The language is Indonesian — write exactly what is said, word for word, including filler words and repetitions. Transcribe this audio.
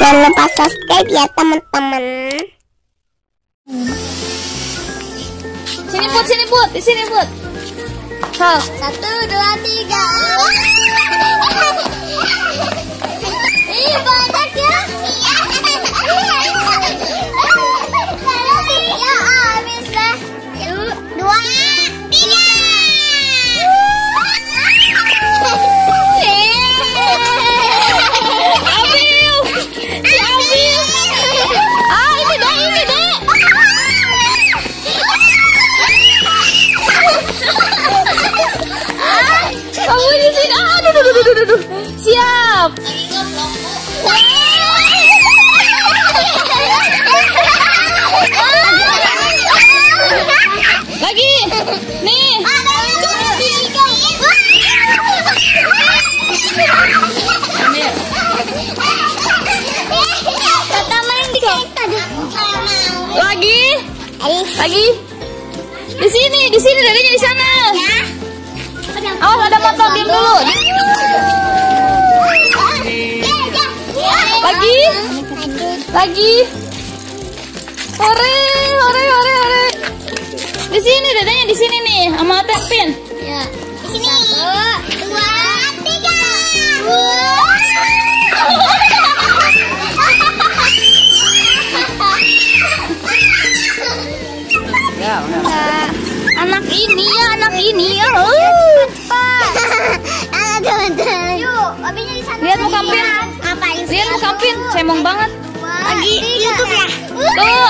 Jangan lupa subscribe ya teman-teman. Sini Put, sini Put, di sini Put. Hal. Satu, dua, tiga. Ih, banyak ya. Ya habis lah. Dua, tiga. Abil, si Abil. Ah, ini deh, ini deh. Kamu di sini. Ah, aduh, aduh, aduh, aduh, aduh. Siap. Lagi. Nih. Lagi. Lagi. Di sini, di sini dadanya di sana. Awas ada motor, diam dulu. Lagi. Lagi. Hore, hore, hore, hore. Di sini dadanya di sini nih, sama Tepin. Ya. Di sini. Satu, dua, tiga. Ya, udah. Anak ini ya, anak ini ya. Halo teman-teman. Yuk, abinya di sana. Lihat muka Pin. Ngapain sih? Lihat muka Pin, cemong banget. Lagi YouTube ya. Tuh.